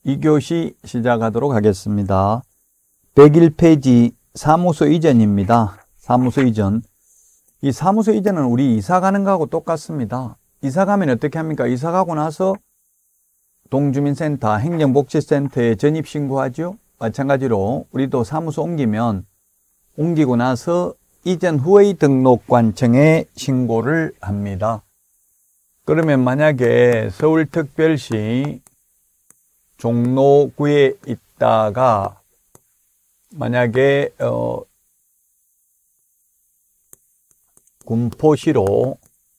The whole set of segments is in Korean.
2교시 시작하도록 하겠습니다. 101페이지 사무소 이전입니다. 사무소 이전. 이 사무소 이전은 우리 이사 가는 거하고 똑같습니다. 이사 가면 어떻게 합니까? 이사 가고 나서 동주민센터, 행정복지센터에 전입신고하죠. 마찬가지로 우리도 사무소 옮기고 나서 이전 후의 등록관청에 신고를 합니다. 그러면 만약에 서울특별시 종로구에 있다가 만약에 군포시로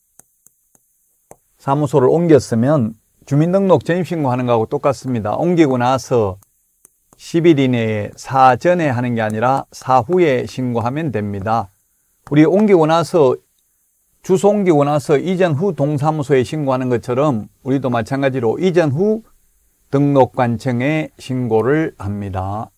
사무소를 옮겼으면 주민등록 전입신고하는 거하고 똑같습니다. 옮기고 나서 10일 이내에 사전에 하는 게 아니라 사후에 신고하면 됩니다. 우리 주소 옮기고 나서 이전 후 동사무소에 신고하는 것처럼 우리도 마찬가지로 이전 후 등록관청에 신고를 합니다.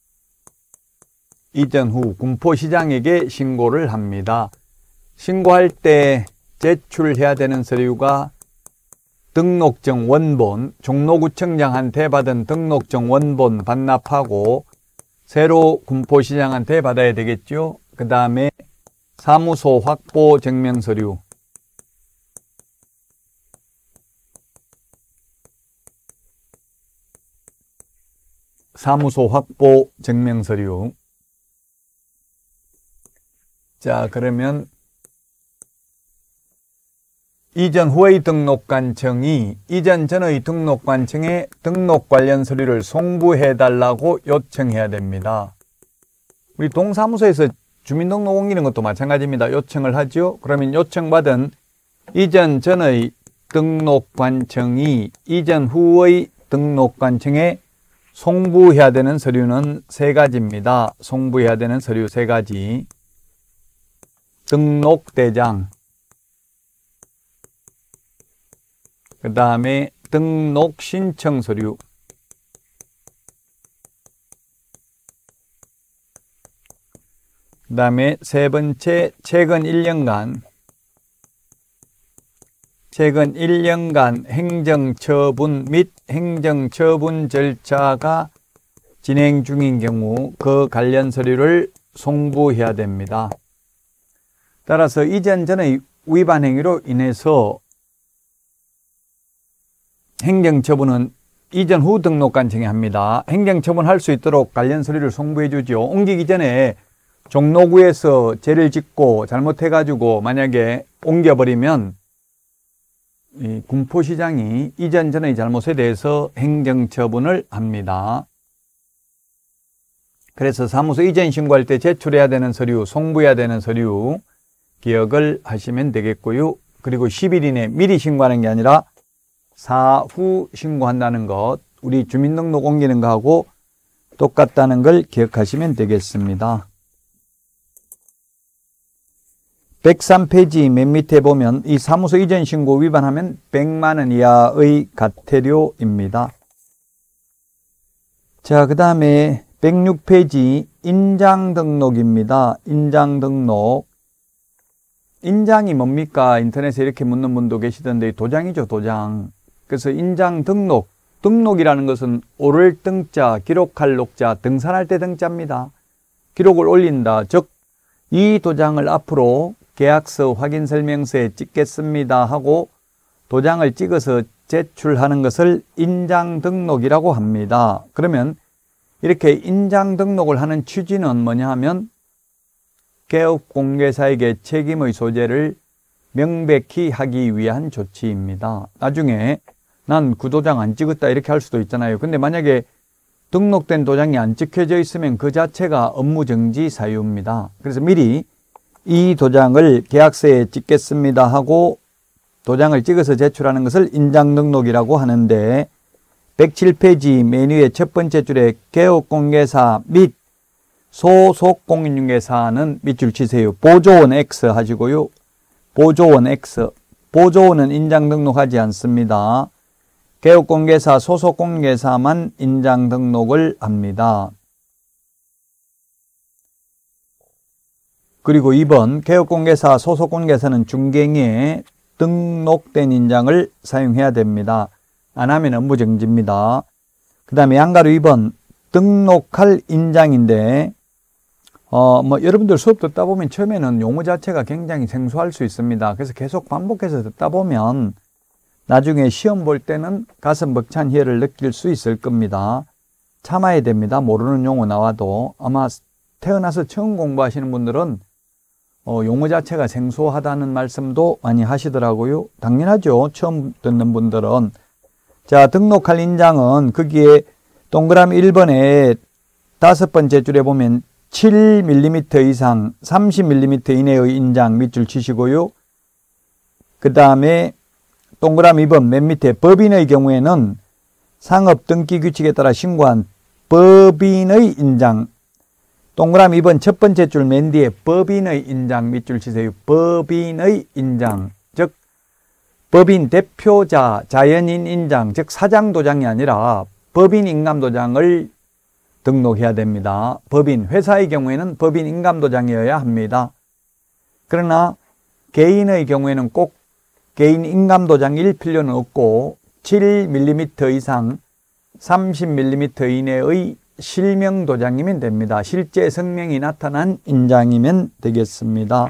이전 후 군포시장에게 신고를 합니다. 신고할 때 제출해야 되는 서류가 등록증 원본, 종로구청장한테 받은 등록증 원본 반납하고 새로 군포시장한테 받아야 되겠죠. 그 다음에 사무소 확보 증명서류, 사무소 확보 증명서류. 자, 그러면 이전 후의 등록관청이 이전 전의 등록관청에 등록 관련 서류를 송부해달라고 요청해야 됩니다. 우리 동사무소에서 주민등록 옮기는 것도 마찬가지입니다. 요청을 하죠. 그러면 요청받은 이전 전의 등록관청이 이전 후의 등록관청에 송부해야 되는 서류는 3가지입니다. 송부해야 되는 서류 3가지. 등록대장, 그 다음에 등록신청서류, 그 다음에 3번째 최근 1년간 행정처분 및 행정처분 절차가 진행 중인 경우 그 관련 서류를 송부해야 됩니다. 따라서 이전 전의 위반 행위로 인해서 행정처분은 이전 후 등록관청에 합니다. 행정처분할 수 있도록 관련 서류를 송부해 주죠. 옮기기 전에 종로구에서 죄를 짓고 잘못해가지고 만약에 옮겨버리면 이 군포시장이 이전 전의 잘못에 대해서 행정처분을 합니다. 그래서 사무소 이전 신고할 때 제출해야 되는 서류, 송부해야 되는 서류 기억을 하시면 되겠고요. 그리고 10일 이내 미리 신고하는 게 아니라 사후 신고한다는 것, 우리 주민등록 옮기는 거하고 똑같다는 걸 기억하시면 되겠습니다. 103페이지 맨 밑에 보면 이 사무소 이전 신고 위반하면 100만 원 이하의 과태료입니다. 자, 그 다음에 106페이지 인장등록입니다. 인장등록. 인장이 뭡니까? 인터넷에 이렇게 묻는 분도 계시던데 도장이죠, 도장. 그래서 인장 등록이라는 것은 오를 등자, 기록할 녹자, 등산할 때 등자입니다. 기록을 올린다. 즉, 이 도장을 앞으로 계약서 확인설명서에 찍겠습니다 하고 도장을 찍어서 제출하는 것을 인장 등록이라고 합니다. 그러면 이렇게 인장 등록을 하는 취지는 뭐냐 하면 개업공개사에게 책임의 소재를 명백히 하기 위한 조치입니다. 나중에 난 그 도장 안 찍었다 이렇게 할 수도 있잖아요. 근데 만약에 등록된 도장이 안 찍혀져 있으면 그 자체가 업무정지 사유입니다. 그래서 미리 이 도장을 계약서에 찍겠습니다 하고 도장을 찍어서 제출하는 것을 인장등록이라고 하는데 107페이지 메뉴의 첫 번째 줄에 개업공개사 및 소속공인중개사는 밑줄 치세요. 보조원 X 하시고요. 보조원 X. 보조원은 인장등록하지 않습니다. 개업공개사, 소속공인중개사만 인장등록을 합니다. 그리고 2번 개업공개사, 소속공인중개사는 중개인에 등록된 인장을 사용해야 됩니다. 안 하면 업무정지입니다. 그 다음에 양가로 2번 등록할 인장인데 여러분들 수업 듣다 보면 처음에는 용어 자체가 굉장히 생소할 수 있습니다. 그래서 계속 반복해서 듣다 보면 나중에 시험 볼 때는 가슴 벅찬 희열을 느낄 수 있을 겁니다. 참아야 됩니다. 모르는 용어 나와도. 아마 태어나서 처음 공부하시는 분들은 용어 자체가 생소하다는 말씀도 많이 하시더라고요. 당연하죠. 처음 듣는 분들은. 자, 등록할 인장은 거기에 동그라미 1번에 5번째 줄에 보면 7mm 이상 30mm 이내의 인장 밑줄 치시고요. 그 다음에 동그라미 2번 맨 밑에 법인의 경우에는 상업 등기 규칙에 따라 신고한 법인의 인장, 동그라미 2번 첫 번째 줄 맨 뒤에 법인의 인장 밑줄 치세요. 법인의 인장, 즉 법인 대표자 자연인 인장, 즉 사장 도장이 아니라 법인 인감 도장을 등록해야 됩니다. 법인, 회사의 경우에는 법인 인감 도장이어야 합니다. 그러나 개인의 경우에는 꼭 개인 인감 도장일 필요는 없고 7mm 이상 30mm 이내의 실명 도장이면 됩니다. 실제 성명이 나타난 인장이면 되겠습니다.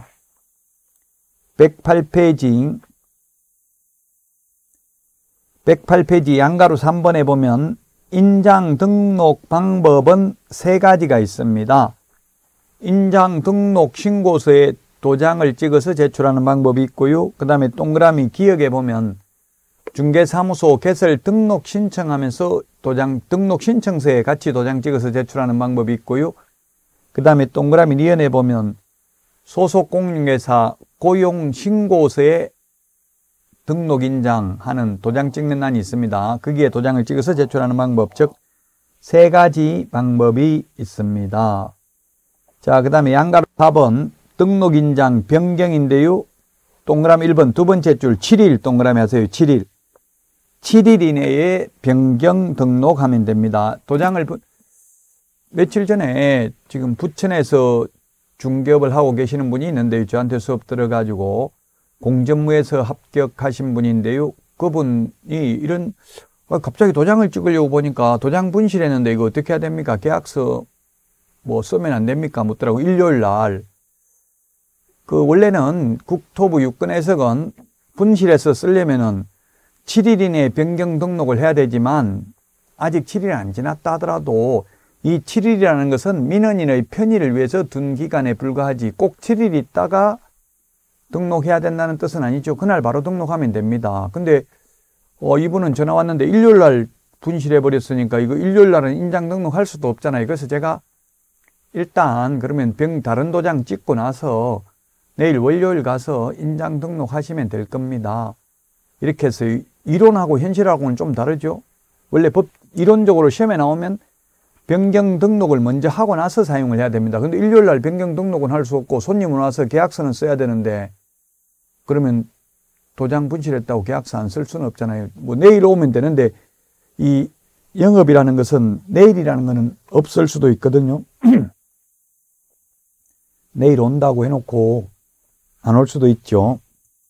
108페이지 양가로 3번에 보면 인장 등록 방법은 3가지가 있습니다. 인장 등록 신고서에 도장을 찍어서 제출하는 방법이 있고요. 그 다음에 동그라미 기역에 보면 중개사무소 개설 등록 신청하면서 등록 신청서에 같이 도장 찍어서 제출하는 방법이 있고요. 그 다음에 동그라미 니은에 보면 소속 공인중개사 고용 신고서에 등록 인장하는 도장 찍는欄이 있습니다. 거기에 도장을 찍어서 제출하는 방법, 즉 3가지 방법이 있습니다. 자, 그 다음에 양가로 4번 등록 인장 변경인데요. 동그라미 1번 두 번째 줄 7일 동그라미 하세요. 7일. 7일 이내에 변경 등록하면 됩니다. 도장을 며칠 전에 지금 부천에서 중개업을 하고 계시는 분이 있는데요. 저한테 수업 들어가지고 공전무에서 합격하신 분인데요. 그분이 이런 갑자기 도장을 찍으려고 보니까 도장 분실했는데 이거 어떻게 해야 됩니까? 계약서 뭐 쓰면 안 됩니까? 묻더라고. 일요일 날. 원래는 국토부 유권해석은 분실해서 쓰려면은 7일 이내에 변경 등록을 해야 되지만 아직 7일 안 지났다 하더라도 이 7일이라는 것은 민원인의 편의를 위해서 둔 기간에 불과하지 꼭 7일 있다가 등록해야 된다는 뜻은 아니죠. 그날 바로 등록하면 됩니다. 근데 이분은 전화 왔는데 일요일 날 분실해 버렸으니까 이거 일요일 날은 인장 등록할 수도 없잖아요. 그래서 제가 일단 그러면 다른 도장 찍고 나서 내일 월요일 가서 인장 등록하시면 될 겁니다. 이렇게 해서 이론하고 현실하고는 좀 다르죠. 원래 이론적으로 시험에 나오면 변경 등록을 먼저 하고 나서 사용을 해야 됩니다. 근데 일요일 날 변경 등록은 할 수 없고 손님은 와서 계약서는 써야 되는데 그러면 도장 분실했다고 계약서 안 쓸 수는 없잖아요. 뭐 내일 오면 되는데 이 영업이라는 것은 내일이라는 것은 없을 수도 있거든요. 내일 온다고 해놓고 안 올 수도 있죠.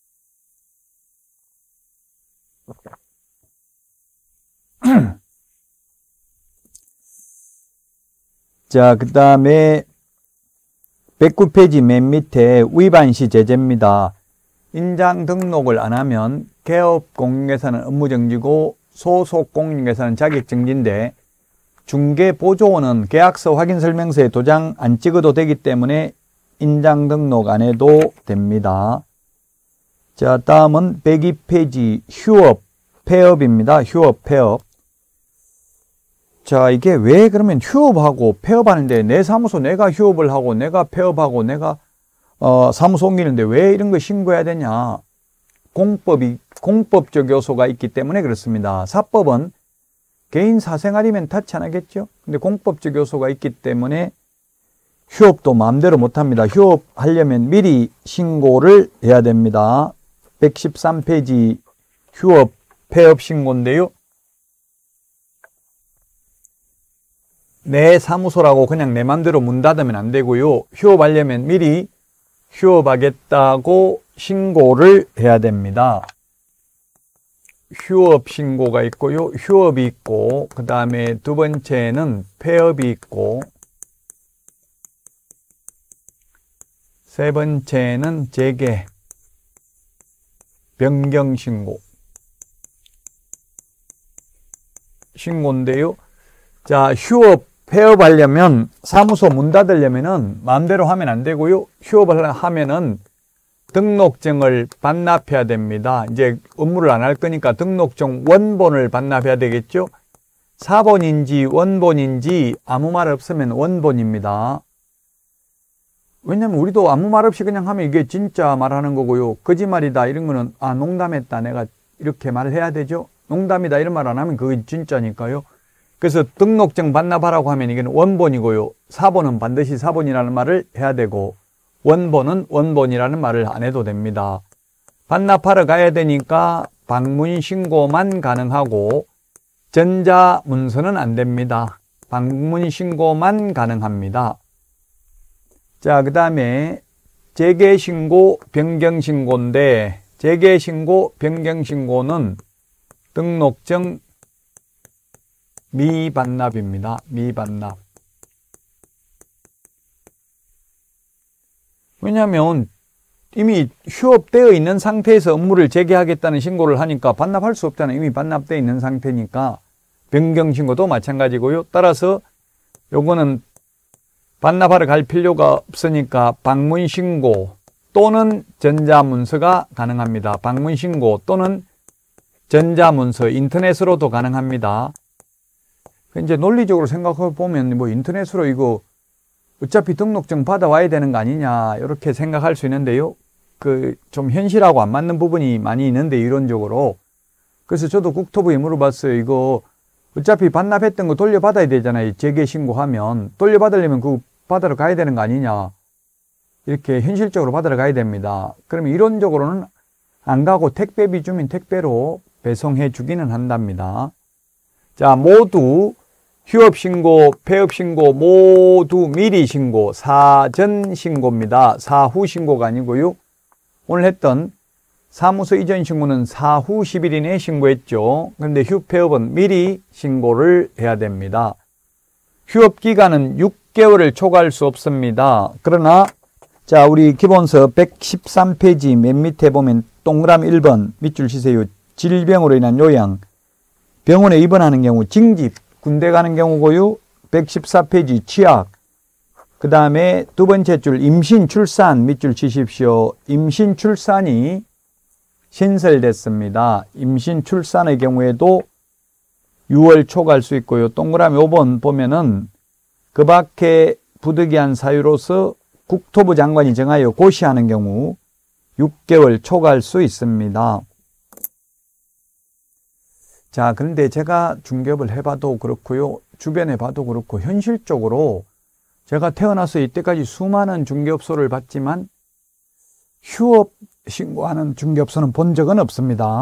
자, 그 다음에 109페이지 맨 밑에 위반시 제재입니다. 인장 등록을 안 하면 개업 공인중개사는 업무정지고 소속 공인중개사는 자격정지인데 중개보조원은 계약서 확인설명서에 도장 안 찍어도 되기 때문에 인장 등록 안 해도 됩니다. 자, 다음은 102페이지 휴업, 폐업입니다. 휴업, 폐업. 자, 이게 왜 그러면 휴업하고 폐업하는데 내 사무소 내가 휴업을 하고 내가 폐업하고 내가 사무소 옮기는데 왜 이런 거 신고해야 되냐? 공법적 요소가 있기 때문에 그렇습니다. 사법은 개인 사생활이면 타치 안 하겠죠? 근데 공법적 요소가 있기 때문에 휴업도 마음대로 못 합니다. 휴업하려면 미리 신고를 해야 됩니다. 113페이지 휴업, 폐업 신고인데요. 내 사무소라고 그냥 내 맘대로 문 닫으면 안 되고요. 휴업하려면 미리 휴업하겠다고 신고를 해야 됩니다. 휴업 신고가 있고요. 휴업이 있고, 그 다음에 두 번째는 폐업이 있고, 세 번째는 재개, 변경 신고인데요. 자, 휴업, 폐업하려면 사무소 문 닫으려면은 마음대로 하면 안 되고요. 휴업을 하면은 등록증을 반납해야 됩니다. 이제 업무를 안 할 거니까 등록증 원본을 반납해야 되겠죠. 사본인지 원본인지 아무 말 없으면 원본입니다. 왜냐면 우리도 아무 말 없이 그냥 하면 이게 진짜 말하는 거고요. 거짓말이다 이런 거는 아 농담했다 내가 이렇게 말을 해야 되죠. 농담이다 이런 말 안 하면 그게 진짜니까요. 그래서 등록증 반납하라고 하면 이게 원본이고요. 사본은 반드시 사본이라는 말을 해야 되고 원본은 원본이라는 말을 안 해도 됩니다. 반납하러 가야 되니까 방문 신고만 가능하고 전자문서는 안 됩니다. 방문 신고만 가능합니다. 자, 그 다음에 재개신고, 변경신고인데 재개신고, 변경신고는 등록증 미반납입니다. 미반납. 왜냐하면 이미 휴업되어 있는 상태에서 업무를 재개하겠다는 신고를 하니까 반납할 수 없잖아요. 이미 반납되어 있는 상태니까. 변경신고도 마찬가지고요. 따라서 요거는 반납하러 갈 필요가 없으니까 방문신고 또는 전자문서가 가능합니다. 방문신고 또는 전자문서, 인터넷으로도 가능합니다. 이제 논리적으로 생각해 보면 뭐 인터넷으로 이거 어차피 등록증 받아와야 되는 거 아니냐 이렇게 생각할 수 있는데요. 그 좀 현실하고 안 맞는 부분이 많이 있는데 이론적으로. 그래서 저도 국토부에 물어봤어요. 이거 어차피 반납했던 거 돌려받아야 되잖아요. 재개신고하면. 돌려받으려면 그거 받으러 가야 되는 거 아니냐. 이렇게 현실적으로 받으러 가야 됩니다. 그러면 이론적으로는 안 가고 택배비 주면 택배로 배송해 주기는 한답니다. 자, 모두 휴업신고, 폐업신고 모두 미리 신고, 사전 신고입니다. 사후 신고가 아니고요. 오늘 했던 사무소 이전 신고는 사후 10일 이내에 신고했죠. 그런데 휴폐업은 미리 신고를 해야 됩니다. 휴업 기간은 6개월을 초과할 수 없습니다. 그러나 자, 우리 기본서 113페이지 맨 밑에 보면 동그라미 1번 밑줄 치세요. 질병으로 인한 요양, 병원에 입원하는 경우, 징집, 군대 가는 경우고요. 114페이지 취약, 그 다음에 두 번째 줄 임신, 출산 밑줄 치십시오. 임신, 출산이 신설됐습니다. 임신, 출산의 경우에도 6월 초과할 수 있고요. 동그라미 5번 보면은 그 밖에 부득이한 사유로서 국토부 장관이 정하여 고시하는 경우 6개월 초과할 수 있습니다. 자, 그런데 제가 중개업을 해봐도 그렇고요. 주변에 봐도 그렇고 현실적으로 제가 태어나서 이때까지 수많은 중개업소를 봤지만 휴업 신고하는 중개업소는 본 적은 없습니다.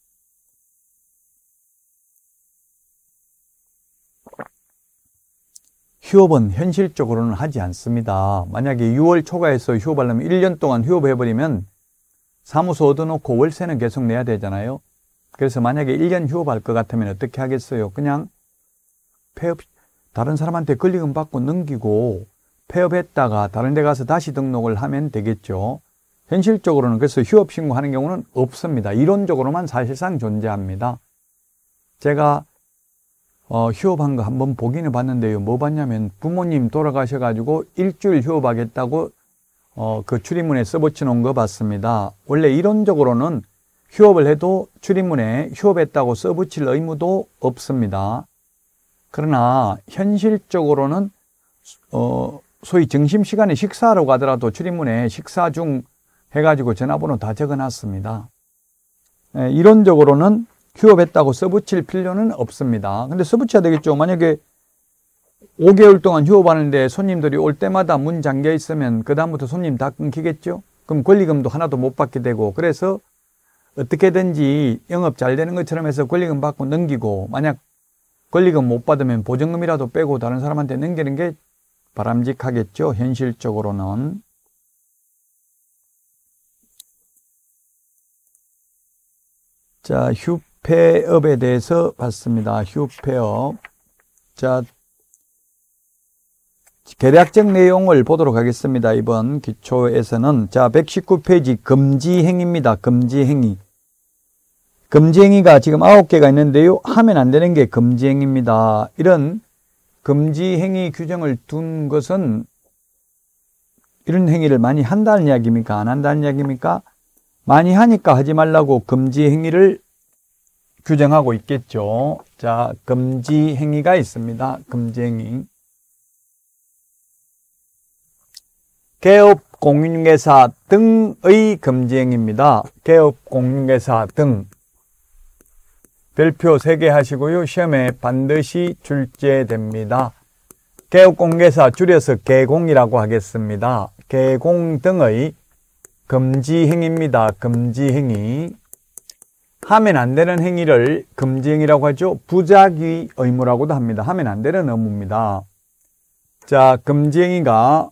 휴업은 현실적으로는 하지 않습니다. 만약에 6월 초과해서 휴업하려면 1년 동안 휴업해버리면 사무소 얻어놓고 월세는 계속 내야 되잖아요. 그래서 만약에 1년 휴업할 것 같으면 어떻게 하겠어요? 그냥 폐업, 다른 사람한테 권리금 받고 넘기고 폐업했다가 다른 데 가서 다시 등록을 하면 되겠죠. 현실적으로는 그래서 휴업 신고하는 경우는 없습니다. 이론적으로만 사실상 존재합니다. 제가 휴업한 거 한번 보기는 봤는데요. 뭐 봤냐면 부모님 돌아가셔가지고 일주일 휴업하겠다고 그 출입문에 써붙여 놓은 거 봤습니다. 원래 이론적으로는 휴업을 해도 출입문에 휴업했다고 써붙일 의무도 없습니다. 그러나 현실적으로는 소위 점심시간에 식사하러 가더라도 출입문에 식사 중 해가지고 전화번호 다 적어놨습니다. 이론적으로는 휴업했다고 써붙일 필요는 없습니다. 근데 써붙여야 되겠죠. 만약에 5개월 동안 휴업하는데 손님들이 올 때마다 문 잠겨 있으면 그 다음부터 손님 다 끊기겠죠. 그럼 권리금도 하나도 못 받게 되고, 그래서 어떻게든지 영업 잘 되는 것처럼 해서 권리금 받고 넘기고, 만약 권리금 못 받으면 보증금이라도 빼고 다른 사람한테 넘기는 게 바람직하겠죠. 현실적으로는. 자, 휴폐업에 대해서 봤습니다. 휴폐업. 자, 계략적 내용을 보도록 하겠습니다. 이번 기초에서는. 자, 119페이지 금지행위입니다. 금지행위. 금지행위가 지금 9개가 있는데요. 하면 안 되는 게 금지행위입니다. 이런 금지행위 규정을 둔 것은 이런 행위를 많이 한다는 이야기입니까? 안 한다는 이야기입니까? 많이 하니까 하지 말라고 금지행위를 규정하고 있겠죠. 자, 금지행위가 있습니다. 금지행위. 개업 공인중개사 등의 금지행위입니다. 개업 공인중개사 등. 별표 3개 하시고요. 시험에 반드시 출제됩니다. 개업공개사 줄여서 개공이라고 하겠습니다. 개공 등의 금지행위입니다. 금지행위. 하면 안 되는 행위를 금지행위라고 하죠. 부작위 의무라고도 합니다. 하면 안 되는 의무입니다. 자, 금지행위가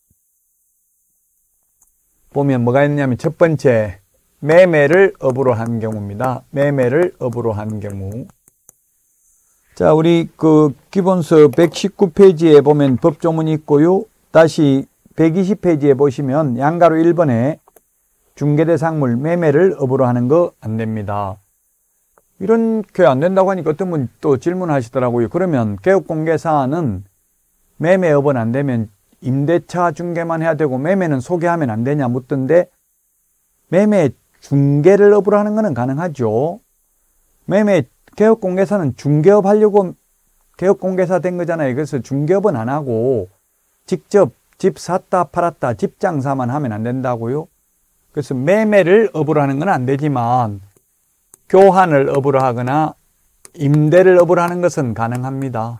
보면 뭐가 있냐면 첫 번째, 매매를 업으로 한 경우입니다. 매매를 업으로 한 경우. 자, 우리 기본서 119페이지에 보면 법조문이 있고요. 다시 120페이지에 보시면 양가로 1번에 중개대상물 매매를 업으로 하는 거 안 됩니다. 이렇게 안 된다고 하니까 어떤 분 또 질문하시더라고요. 그러면 개업공개사는 매매업은 안 되면 임대차 중개만 해야 되고 매매는 소개하면 안 되냐 묻던데, 매매 중개를 업으로 하는 거는 가능하죠. 매매 개업공개사는 중개업 하려고 개업공개사 된 거잖아요. 그래서 중개업은 안 하고 직접 집 샀다 팔았다 집 장사만 하면 안 된다고요. 그래서 매매를 업으로 하는 건 안 되지만 교환을 업으로 하거나 임대를 업으로 하는 것은 가능합니다.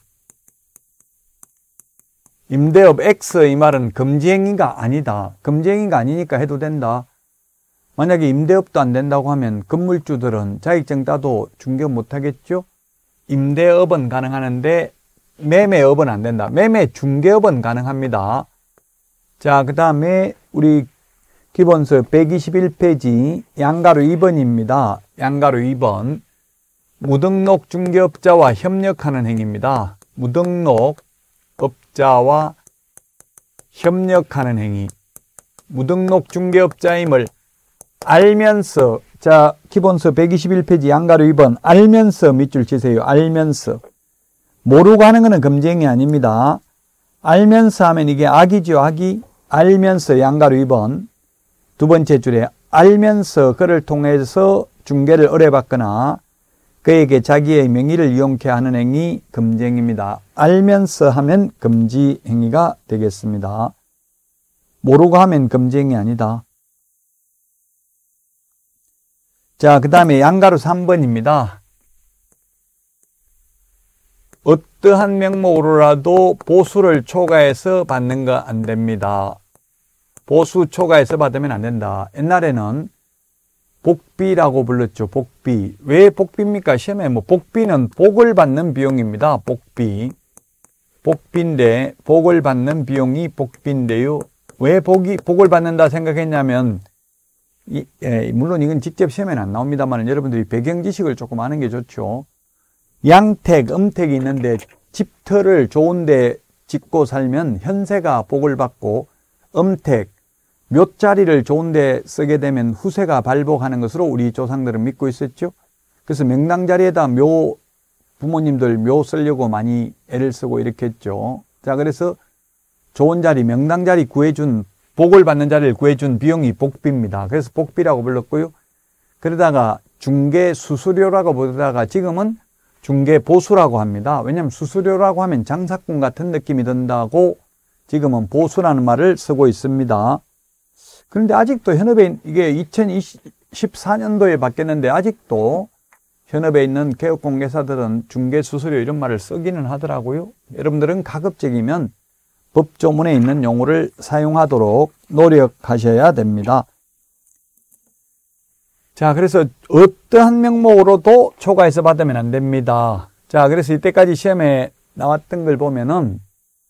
임대업 X 이 말은 금지행위가 아니다. 금지행위가 아니니까 해도 된다. 만약에 임대업도 안 된다고 하면 건물주들은 자격증 따도 중개업 못 하겠죠? 임대업은 가능하는데 매매업은 안 된다. 매매 중개업은 가능합니다. 자, 그 다음에 우리 기본서 121페이지 양가로 2번입니다. 양가로 2번. 무등록 중개업자와 협력하는 행위입니다. 무등록 업자와 협력하는 행위. 무등록 중개업자임을 알면서, 자, 기본서 121페이지 양가로 2번 알면서 밑줄 치세요. 알면서. 모르고 하는 것은 금지행위 아닙니다. 알면서 하면 이게 악이죠. 악이. 알면서 양가로 2번 두 번째 줄에 알면서 그를 통해서 중개를 의뢰받거나 그에게 자기의 명의를 이용케 하는 행위 금지행위입니다. 알면서 하면 금지행위가 되겠습니다. 모르고 하면 금지행위 아니다. 자, 그 다음에 양가로 3번입니다. 어떠한 명목으로라도 보수를 초과해서 받는 거 안 됩니다. 보수 초과해서 받으면 안 된다. 옛날에는 복비라고 불렀죠. 복비. 왜 복비입니까? 시험에 복비는 복을 받는 비용입니다. 복비. 복비인데 복을 받는 비용이 복비인데요. 왜 복을 받는다 생각했냐면 물론 이건 직접 시험에는 안 나옵니다만 여러분들이 배경 지식을 조금 아는 게 좋죠. 양택, 음택이 있는데 집터를 좋은데 짓고 살면 현세가 복을 받고 음택, 묘자리를 좋은데 쓰게 되면 후세가 발복하는 것으로 우리 조상들은 믿고 있었죠. 그래서 명당자리에다 묘, 부모님들 묘 쓰려고 많이 애를 쓰고 이렇게 했죠. 자, 그래서 좋은 자리, 명당자리 구해준, 복을 받는 자리를 구해준 비용이 복비입니다. 그래서 복비라고 불렀고요. 그러다가 중개 수수료라고 부르다가 지금은 중개 보수라고 합니다. 왜냐하면 수수료라고 하면 장사꾼 같은 느낌이 든다고 지금은 보수라는 말을 쓰고 있습니다. 그런데 아직도 현업에 이게 2014년도에 바뀌었는데 아직도 현업에 있는 개업공개사들은 중개 수수료 이런 말을 쓰기는 하더라고요. 여러분들은 가급적이면 법조문에 있는 용어를 사용하도록 노력하셔야 됩니다. 자, 그래서 어떠한 명목으로도 초과해서 받으면 안 됩니다. 자, 그래서 이때까지 시험에 나왔던 걸 보면은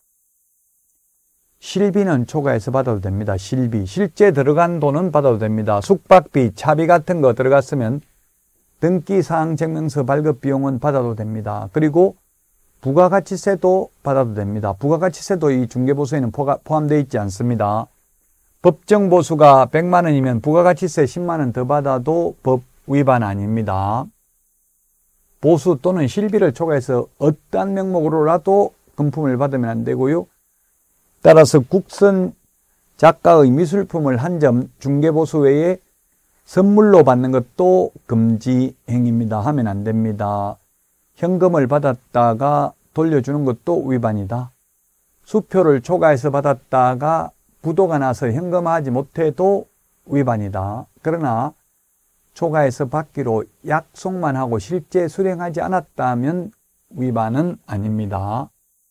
실비는 초과해서 받아도 됩니다. 실비. 실제 들어간 돈은 받아도 됩니다. 숙박비, 차비 같은 거 들어갔으면 등기사항 증명서 발급 비용은 받아도 됩니다. 그리고 부가가치세도 받아도 됩니다. 부가가치세도 이 중개보수에는 포함되어 있지 않습니다. 법정보수가 100만 원이면 부가가치세 10만 원 더 받아도 법 위반 아닙니다. 보수 또는 실비를 초과해서 어떠한 명목으로라도 금품을 받으면 안 되고요. 따라서 국선 작가의 미술품을 한 점 중개보수 외에 선물로 받는 것도 금지 행위입니다. 하면 안 됩니다. 현금을 받았다가 돌려주는 것도 위반이다. 수표를 초과해서 받았다가 부도가 나서 현금화하지 못해도 위반이다. 그러나 초과해서 받기로 약속만 하고 실제 수령하지 않았다면 위반은 아닙니다.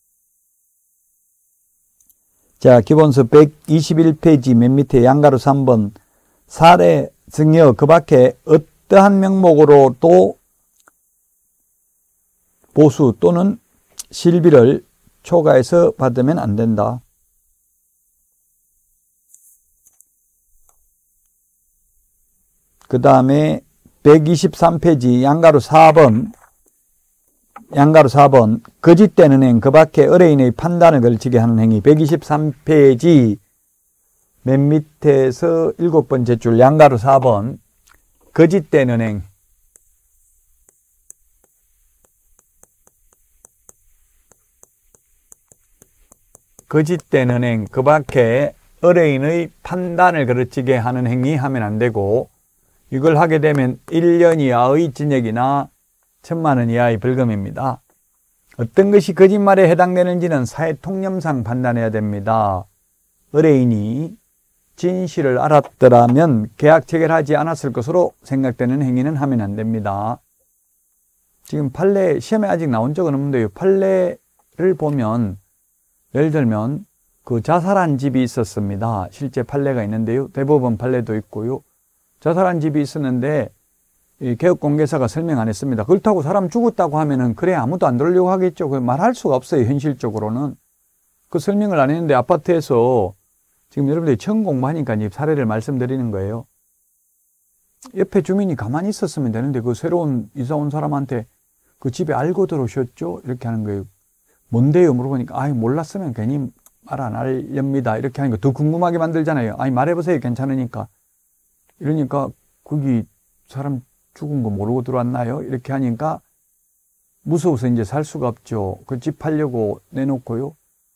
자, 기본서 121페이지 맨 밑에 양가로 3번 사례 증여 그 밖에 어떠한 명목으로도 보수 또는 실비를 초과해서 받으면 안 된다. 그 다음에 123페이지 양가로 4번 거짓된 은행 그 밖에 의뢰인의 판단을 걸치게 하는 행위. 123페이지 맨 밑에서 7번째 줄 양가로 4번 거짓된 은행 거짓된 은행 그 밖에 의뢰인의 판단을 거르치게 하는 행위 하면 안 되고 이걸 하게 되면 1년 이하의 징역이나 1,000만 원 이하의 벌금입니다. 어떤 것이 거짓말에 해당되는지는 사회통념상 판단해야 됩니다. 의뢰인이 진실을 알았더라면 계약 체결하지 않았을 것으로 생각되는 행위는 하면 안 됩니다. 지금 판례 시험에 아직 나온 적은 없는데요. 판례를 보면 예를 들면 그 자살한 집이 있었습니다. 실제 판례가 있는데요. 대법원 판례도 있고요. 자살한 집이 있었는데 이 개업공개사가 설명 안 했습니다. 그렇다고 사람 죽었다고 하면은 그래 아무도 안 들으려고 하겠죠. 말할 수가 없어요. 현실적으로는. 그 설명을 안 했는데 아파트에서 지금 여러분들이 처음 공부하니까 이 사례를 말씀드리는 거예요. 옆에 주민이 가만히 있었으면 되는데 그 새로운 이사 온 사람한테 그 집에 알고 들어오셨죠? 이렇게 하는 거예요. 뭔데요? 물어보니까 몰랐으면 괜히 말 안 하렵니다. 이렇게 하니까 더 궁금하게 만들잖아요. 말해보세요. 괜찮으니까. 이러니까 거기 사람 죽은 거 모르고 들어왔나요? 이렇게 하니까 무서워서 이제 살 수가 없죠. 그 집 팔려고 내놓고요.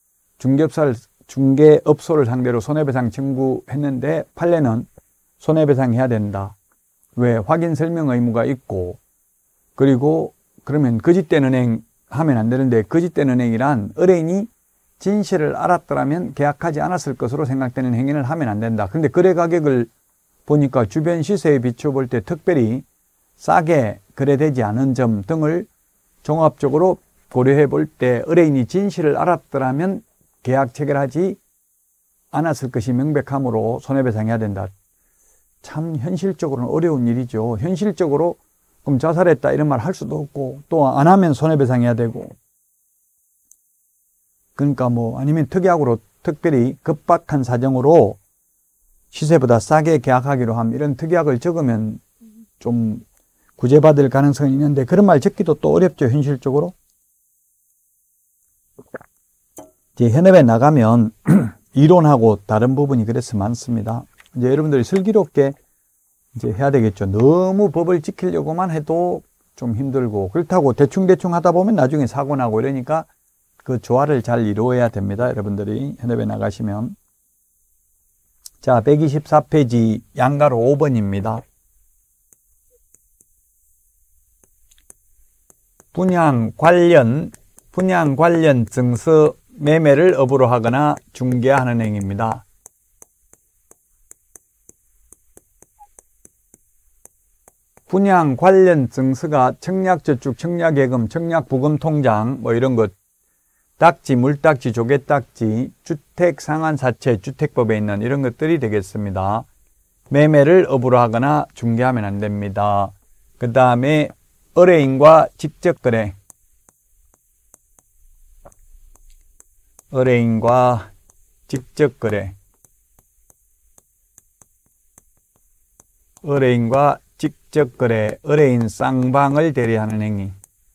중개업소를 상대로 손해배상 청구했는데 판례는 손해배상해야 된다. 왜? 확인 설명 의무가 있고 그리고 그러면 거짓된 은행 하면 안 되는데 거짓된 은행이란 의뢰인이 진실을 알았더라면 계약하지 않았을 것으로 생각되는 행위를 하면 안 된다. 그런데 거래 가격을 보니까 주변 시세에 비춰볼 때 특별히 싸게 거래되지 않은 점 등을 종합적으로 고려해 볼 때 의뢰인이 진실을 알았더라면 계약 체결하지 않았을 것이 명백하므로 손해배상해야 된다. 참 현실적으로는 어려운 일이죠. 현실적으로 그럼 자살했다 이런 말 할 수도 없고 또 안 하면 손해배상해야 되고 그러니까 아니면 특약으로 특별히 급박한 사정으로 시세보다 싸게 계약하기로 함 이런 특약을 적으면 좀 구제받을 가능성이 있는데 그런 말 적기도 또 어렵죠. 현실적으로. 이제 현업에 나가면 이론하고 다른 부분이 그래서 많습니다. 이제 여러분들이 슬기롭게 이제 해야 되겠죠. 너무 법을 지키려고만 해도 좀 힘들고 그렇다고 대충 하다 보면 나중에 사고 나고 이러니까 그 조화를 잘 이루어야 됩니다. 여러분들이 현업에 나가시면. 자, 124페이지 양가로 5번입니다. 분양 관련 증서 매매를 업으로 하거나 중개하는 행위입니다. 분양 관련 증서가 청약저축, 청약예금, 청약부금통장 이런 것 딱지, 물딱지, 조개딱지, 주택상한사채, 주택법에 있는 이런 것들이 되겠습니다. 매매를 업으로 하거나 중개하면 안 됩니다. 그 다음에 의뢰인과 직접거래, 의뢰인과 직접거래, 의뢰인과 직접거래, 의뢰인 쌍방을 대리하는 행위.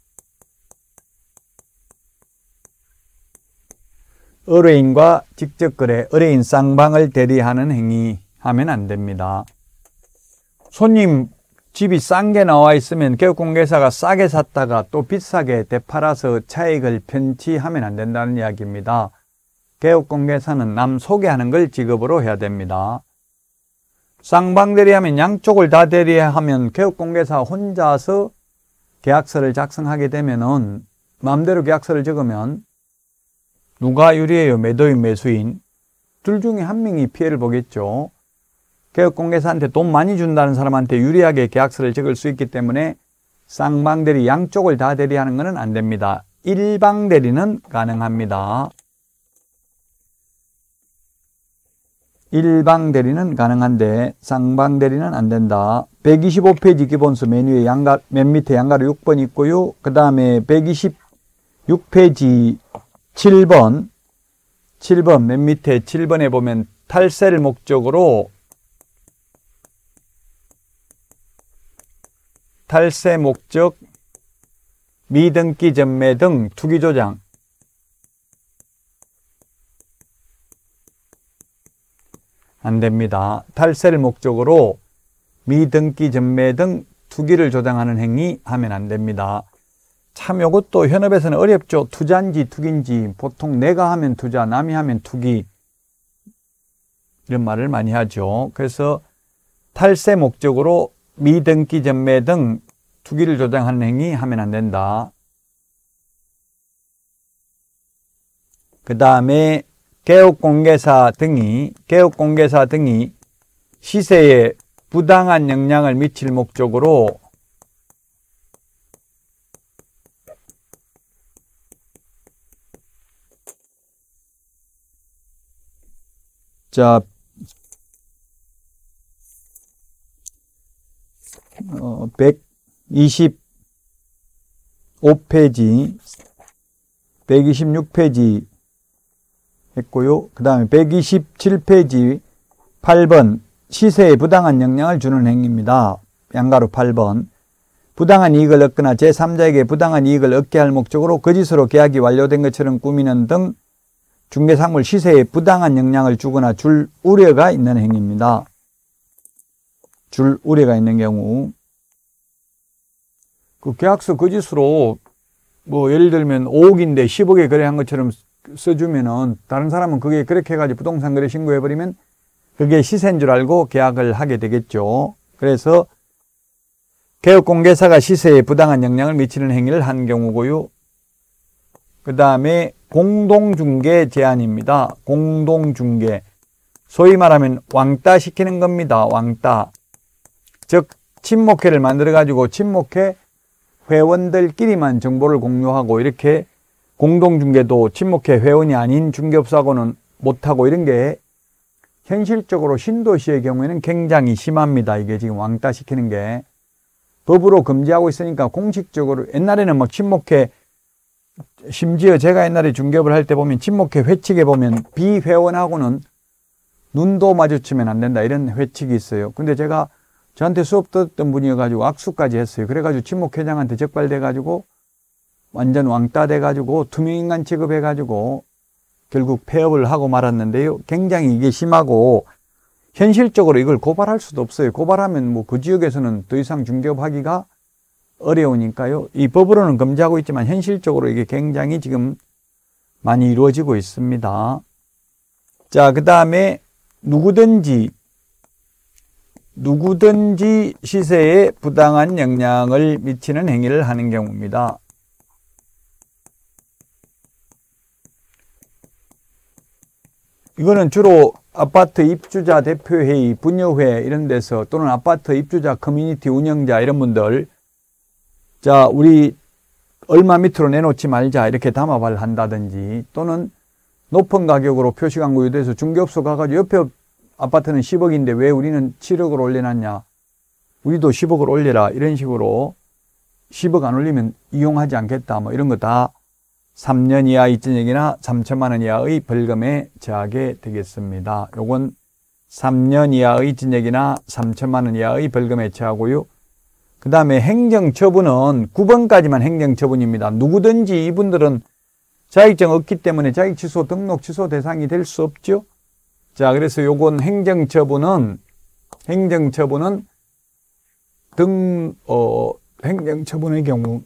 의뢰인과 직접거래, 의뢰인 쌍방을 대리하는 행위 하면 안 됩니다. 손님 집이 싼 게 나와 있으면 개업공개사가 싸게 샀다가 또 비싸게 되팔아서 차익을 편취하면 안 된다는 이야기입니다. 개업공개사는 남 소개하는 걸 직업으로 해야 됩니다. 쌍방 대리하면 양쪽을 다 대리하면 개업공개사 혼자서 계약서를 작성하게 되면은 마음대로 계약서를 적으면 누가 유리해요? 매도인, 매수인. 둘 중에 한 명이 피해를 보겠죠. 개업공개사한테 돈 많이 준다는 사람한테 유리하게 계약서를 적을 수 있기 때문에 쌍방 대리, 양쪽을 다 대리하는 것은 안 됩니다. 일방 대리는 가능합니다. 일방 대리는 가능한데 쌍방 대리는 안 된다. 125페이지 기본서 메뉴에 맨 밑에 양가로 6번 있고요. 그 다음에 126페이지 7번 맨 밑에 7번에 보면 탈세를 목적으로 탈세 목적, 미등기 전매 등 투기 조장. 안 됩니다. 탈세를 목적으로 미등기 전매 등 투기를 조장하는 행위 하면 안 됩니다. 참 이것도 현업에서는 어렵죠. 투자인지 투기인지. 보통 내가 하면 투자, 남이 하면 투기 이런 말을 많이 하죠. 그래서 탈세 목적으로 미등기 전매 등 투기를 조장하는 행위 하면 안 된다. 그 다음에 개업공개사 등이 시세에 부당한 영향을 미칠 목적으로 자, 125페이지, 126페이지 했고요. 그 다음에 127페이지 8번 시세에 부당한 영향을 주는 행위입니다. 양가로 8번 부당한 이익을 얻거나 제3자에게 부당한 이익을 얻게 할 목적으로 거짓으로 계약이 완료된 것처럼 꾸미는 등 중개상물 시세에 부당한 영향을 주거나 줄 우려가 있는 행위입니다. 줄 우려가 있는 경우 그 계약서 거짓으로 뭐 예를 들면 5억인데 10억에 거래한 것처럼 써주면은 다른 사람은 그게 그렇게 해가지고 부동산 거래 신고해버리면 그게 시세인 줄 알고 계약을 하게 되겠죠. 그래서 개업공개사가 시세에 부당한 영향을 미치는 행위를 한 경우고요. 그 다음에 공동중개 제한입니다. 공동중개. 소위 말하면 왕따 시키는 겁니다. 왕따. 즉 친목회를 만들어가지고 친목회 회원들끼리만 정보를 공유하고 이렇게 공동중개도 친목회 회원이 아닌 중개업소하고는 못하고 이런 게 현실적으로 신도시의 경우에는 굉장히 심합니다. 이게 지금 왕따 시키는 게. 법으로 금지하고 있으니까 공식적으로 옛날에는 막 친목회 심지어 제가 옛날에 중개업을 할 때 보면 친목회 회칙에 보면 비회원하고는 눈도 마주치면 안 된다 이런 회칙이 있어요. 근데 제가 저한테 수업 듣던 분이어가지고 악수까지 했어요. 그래가지고 친목회장한테 적발돼가지고 완전 왕따 돼가지고 투명인간 취급해가지고 결국 폐업을 하고 말았는데요. 굉장히 이게 심하고 현실적으로 이걸 고발할 수도 없어요. 고발하면 뭐 그 지역에서는 더 이상 중개업 하기가 어려우니까요. 이 법으로는 금지하고 있지만 현실적으로 이게 굉장히 지금 많이 이루어지고 있습니다. 자, 그 다음에 누구든지 시세에 부당한 영향을 미치는 행위를 하는 경우입니다. 이거는 주로 아파트 입주자 대표회의, 분여회 이런 데서 또는 아파트 입주자 커뮤니티 운영자 이런 분들 자, 우리 얼마 밑으로 내놓지 말자 이렇게 담합을 한다든지 또는 높은 가격으로 표시광고 유도해서 중개업소 가가지고 옆에 아파트는 10억인데 왜 우리는 7억을 올려놨냐. 우리도 10억을 올려라. 이런 식으로 10억 안 올리면 이용하지 않겠다. 뭐 이런 거 다 3년 이하 입주액이나 3천만 원 이하의 벌금에 처하게 되겠습니다. 요건 3년 이하의 징역이나 3천만 원 이하의 벌금에 처하고요. 그 다음에 행정처분은 9번까지만 행정처분입니다. 누구든지 이분들은 자격증 없기 때문에 자격 취소, 등록 취소 대상이 될 수 없죠. 자, 그래서 요건 행정처분의 경우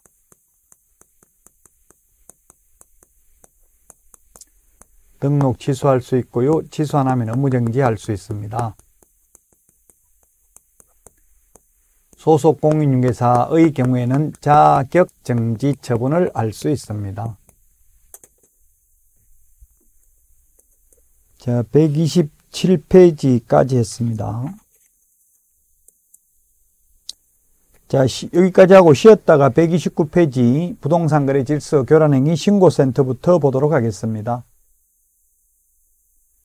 등록 취소할 수 있고요. 취소 안 하면 업무정지할 수 있습니다. 소속 공인중개사의 경우에는 자격정지 처분을 할 수 있습니다. 자, 127페이지까지 했습니다. 자, 여기까지 하고 쉬었다가 129페이지 부동산 거래 질서 교란행위 신고센터부터 보도록 하겠습니다.